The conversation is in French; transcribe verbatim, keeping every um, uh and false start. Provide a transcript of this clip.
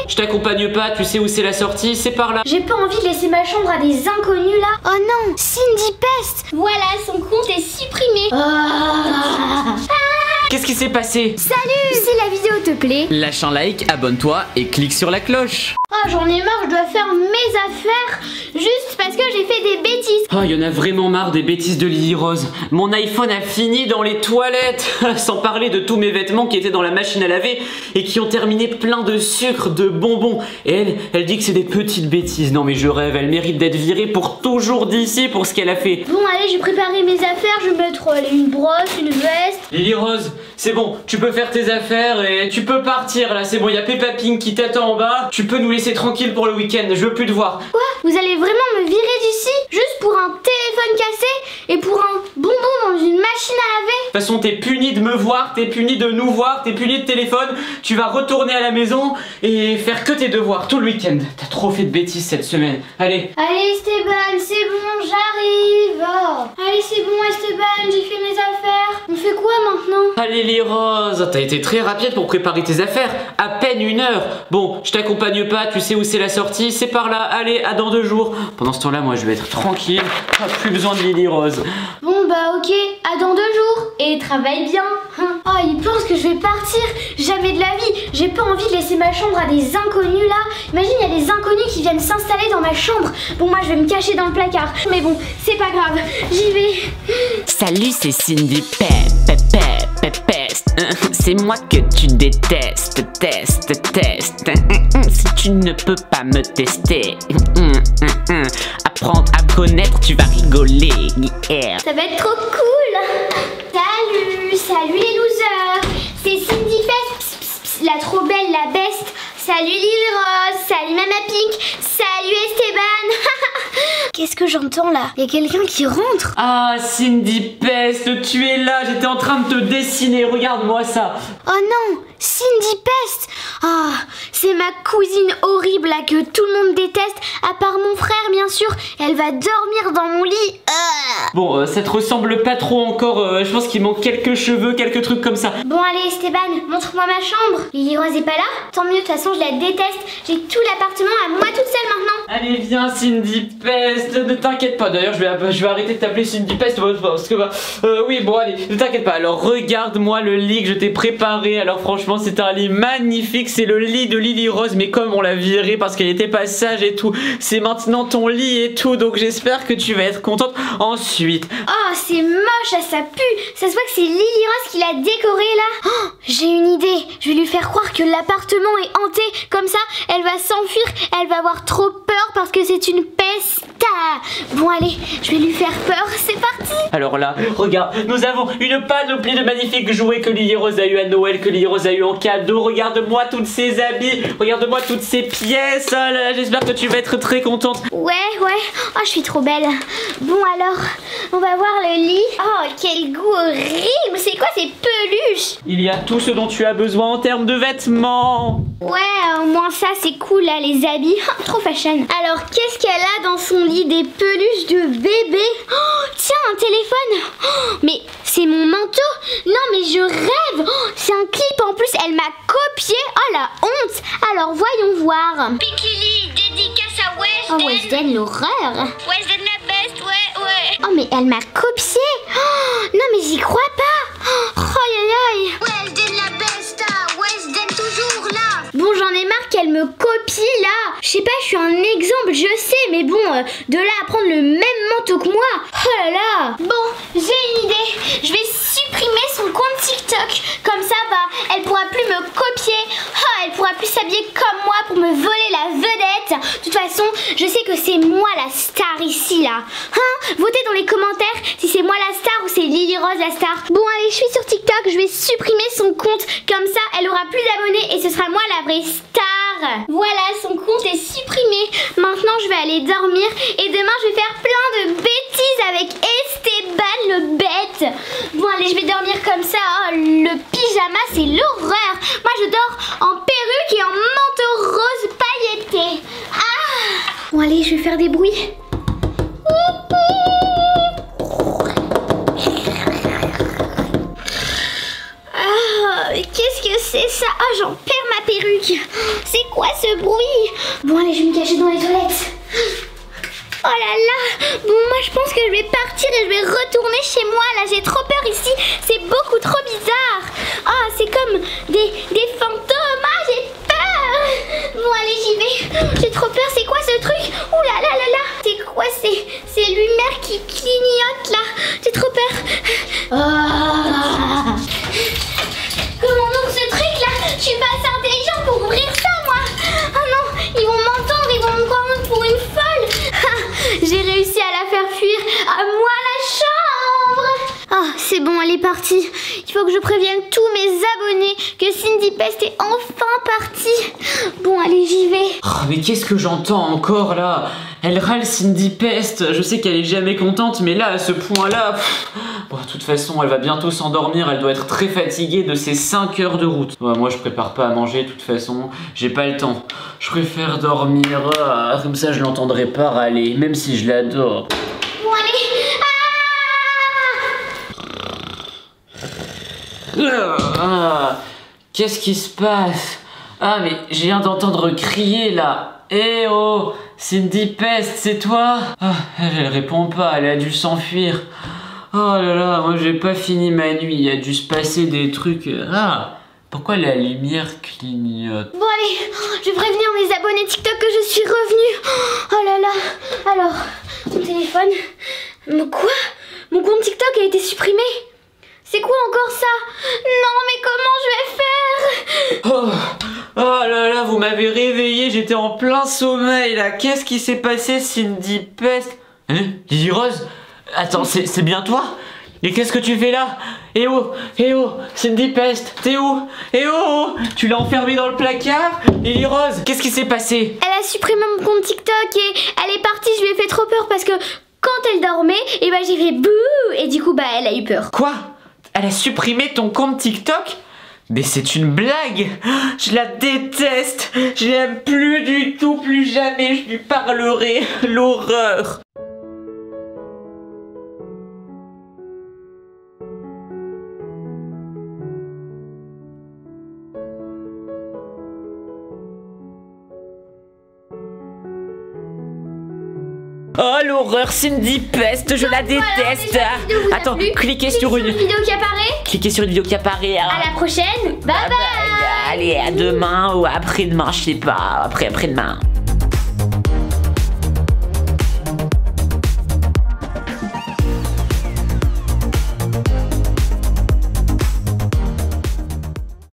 je t'accompagne pas, tu sais où c'est la sortie, c'est par là. J'ai pas envie de laisser ma chambre à des inconnus là. Oh non, Cindy Pest. Voilà, son compte est supprimé. Ah. Qu'est-ce qui s'est passé? Salut. Si la vidéo te plaît, lâche un like, abonne-toi et clique sur la cloche. Oh, j'en ai marre, je dois faire mes affaires juste parce que j'ai fait des bêtises. Oh, il y en a vraiment marre des bêtises de Lily Rose. Mon iPhone a fini dans les toilettes. Sans parler de tous mes vêtements qui étaient dans la machine à laver et qui ont terminé plein de sucre, de bonbons. Et elle, elle dit que c'est des petites bêtises. Non mais je rêve, elle mérite d'être virée pour toujours d'ici pour ce qu'elle a fait. Bon allez, j'ai préparé mes affaires, je vais mettre allez, une brosse, une veste. Lily Rose, c'est bon, tu peux faire tes affaires et tu peux partir là, c'est bon, il y a Peppa Pig qui t'attend en bas. Tu peux nous laisser tranquille pour le week-end, je veux plus te voir. Quoi? Vous allez vraiment me virer d'ici juste pour un téléphone cassé et pour un bonbon dans une machine à laver? De toute façon, t'es puni de me voir, t'es puni de nous voir, t'es puni de téléphone. Tu vas retourner à la maison et faire que tes devoirs tout le week-end. T'as trop fait de bêtises cette semaine. Allez. Allez Esteban, c'est bon, j'arrive. Oh. Allez c'est bon Esteban, j'ai fait mes affaires. On fait quoi maintenant? Allez les Roses, t'as été très rapide pour préparer tes affaires. À peine une heure. Bon, je t'accompagne pas, tu sais où c'est la sortie, c'est par là. Allez, à dans deux jours. Pendant ce temps-là, moi je vais être tranquille. Pas plus besoin de Lily Rose. Bon bah ok, à dans deux jours. Et travaille bien. Oh, il pense que je vais partir. Jamais de la vie. J'ai pas envie de laisser ma chambre à des inconnus là. Imagine, il y a des inconnus qui viennent s'installer dans ma chambre. Bon, moi je vais me cacher dans le placard. Mais bon, c'est pas grave. J'y vais. Salut, c'est Cindy Pest. Pest. C'est moi que tu détestes. Teste, teste. Si tu ne peux pas me tester, apprendre à me connaître, tu vas rigoler. Yeah. Ça va être trop cool. Salut, salut les losers. C'est Cindy Pest, pss, pss, pss, la trop belle, la best. Salut Lily Rose, salut Mama Pink, salut Esteban. Qu'est-ce que j'entends là? Il y a quelqu'un qui rentre. Ah, Cindy Pest, tu es là, j'étais en train de te dessiner, regarde-moi ça. Oh non, Cindy Pest. Ah, c'est ma cousine horrible là que tout le monde déteste, à part mon frère bien sûr. Elle va dormir dans mon lit. Ah. Bon, euh, ça te ressemble pas trop encore, euh, je pense qu'il manque quelques cheveux, quelques trucs comme ça. Bon allez Esteban, montre-moi ma chambre. Lily Rose est pas là? Tant mieux, de toute façon je la déteste. J'ai tout l'appartement à moi toute seule maintenant. Allez viens Cindy Pest, ne t'inquiète pas. D'ailleurs je vais, je vais arrêter de t'appeler Cindy Pest parce que bah, euh, oui bon allez, ne t'inquiète pas. Alors regarde-moi le lit que je t'ai préparé. Alors franchement c'est un lit magnifique. C'est le lit de Lily Rose, mais comme on l'a viré parce qu'elle était pas sage et tout, c'est maintenant ton lit et tout. Donc j'espère que tu vas être contente. Ensuite, oh c'est moche, ça, ça pue. Ça se voit que c'est Lily Rose qui l'a décoré là. Oh, j'ai une idée. Je vais lui faire croire que l'appartement est hanté. Comme ça elle va s'enfuir. Elle va avoir trop peur parce que c'est une peste. Bon allez, je vais lui faire peur, c'est parti. alors là, regarde, nous avons une panoplie de magnifiques jouets que Lily Rose a eu à Noël, que Lily Rose a eu en cadeau. Regarde-moi toutes ces habits, regarde-moi toutes ces pièces. Oh là là, j'espère que tu vas être très contente. Ouais, ouais, oh je suis trop belle. Bon alors, on va voir le lit. Oh quel goût horrible, c'est quoi ces peluches? Il y a tout ce dont tu as besoin en termes de vêtements. Ouais, au moins ça c'est cool là, les habits, oh, trop fashion. Alors qu'est-ce qu'elle a dans son lit? Des peluches de bébé. Oh, tiens, un téléphone. Oh, mais c'est mon manteau. Non mais je rêve. Oh, c'est un clip en plus, elle m'a copié. Oh la honte. Alors voyons voir. Pikili, dédicace à Wesden. Oh Wesden, l'horreur. Wesden la best, ouais, ouais. Oh mais elle m'a copié. Oh, non mais j'y crois pas. Oh aïe aïe. Wesden la best, Wesden toujours là. Bon j'en ai marre qu'elle me copie là. Je sais pas, je suis un exemple, je sais, mais bon, euh, de là à prendre le même manteau que moi. Oh là là. Bon, j'ai une idée. Je vais supprimer son compte TikTok. Comme ça, bah, elle pourra plus me copier. Oh, elle pourra plus s'habiller comme moi pour me voler la vedette. De toute façon, je sais que c'est moi la star ici là. Hein? Votez dans les commentaires si c'est moi la star ou c'est Lily Rose la star. Bon allez, je suis sur TikTok, je vais supprimer son compte. Comme ça, elle aura plus d'abonnés et ce sera moi la vraie star. Voilà, son compte est supprimé. Maintenant, je vais aller dormir et demain, je vais faire plein de bêtises avec Esteban le bête. Bon allez, je vais dormir comme ça. Oh, le pyjama, c'est l'horreur. Moi, je dors en perruque et en manteau rose pailleté. Ah! Bon allez, je vais faire des bruits. Ah, qu'est-ce que c'est ça? Oh, j'en perds ma perruque. C'est quoi ce bruit? Bon allez, je vais me cacher dans les toilettes. Oh là là. Bon, moi je pense que je vais partir et je vais retourner chez moi. Là, j'ai trop peur ici. C'est beaucoup trop bizarre. Ah, c'est comme des, des fantômes. Ah, j'ai peur. Bon, allez, j'y vais. J'ai trop peur. C'est quoi ce truc? Ouh là là là là. C'est quoi ces, ces lumières qui clignotent là? J'ai trop peur. Oh. Comment donc ce truc là? Je suis pas assez intelligente pour ouvrir ça, moi. Oh non, ils vont m'entendre, ils vont me prendre pour une folle. J'ai réussi à la faire fuir. À moi la chambre. Ah, c'est bon, elle est partie. Il faut que je prévienne tous mes abonnés que Cindy Pest est enfin partie. Bon, allez, j'y vais. Oh, mais qu'est-ce que j'entends encore là? Elle râle Cindy Pest. Je sais qu'elle est jamais contente, mais là, à ce point-là... Bon, de toute façon, elle va bientôt s'endormir. Elle doit être très fatiguée de ces cinq heures de route. Ouais, moi, je prépare pas à manger, de toute façon. J'ai pas le temps. Je préfère dormir. Ah, comme ça, je l'entendrai pas râler, même si je l'adore. Bon, allez. Ah, ah, qu'est-ce qui se passe? Ah, mais je viens d'entendre crier là. Eh oh, Cindy Pest, c'est toi? Ah, elle, elle répond pas, elle a dû s'enfuir. Oh là là, moi j'ai pas fini ma nuit, il a dû se passer des trucs. Ah, pourquoi la lumière clignote? Bon allez, je vais prévenir mes abonnés TikTok que je suis revenue. Oh là là. Alors, mon téléphone. Mais quoi? Mon compte TikTok a été supprimé? C'est quoi encore ça? Non mais comment je vais faire? Oh, oh là là, vous m'avez réveillé, j'étais en plein sommeil là. Qu'est-ce qui s'est passé, Cindy Pest? Hein, Lily Rose? Attends, c'est bien toi? Et qu'est-ce que tu fais là? Eh oh, eh oh, Cindy Pest, t'es où? Eh oh, tu l'as enfermée dans le placard? Lily Rose, qu'est-ce qui s'est passé? Elle a supprimé mon compte TikTok et elle est partie, je lui ai fait trop peur parce que quand elle dormait, et bah j'ai fait bouh et du coup bah elle a eu peur. Quoi? Elle a supprimé ton compte TikTok? Mais c'est une blague! Je la déteste! Je l'aime plus du tout, plus jamais je lui parlerai! L'horreur! Oh l'horreur, Cindy Pest, je la déteste. Voilà, déjà, la vidéo vous a Attends, plu. cliquez Clique sur une... une vidéo qui apparaît. Cliquez sur une vidéo qui apparaît. hein. À la prochaine. Bye bye. Allez, à demain ou après-demain, je sais pas, après après-demain.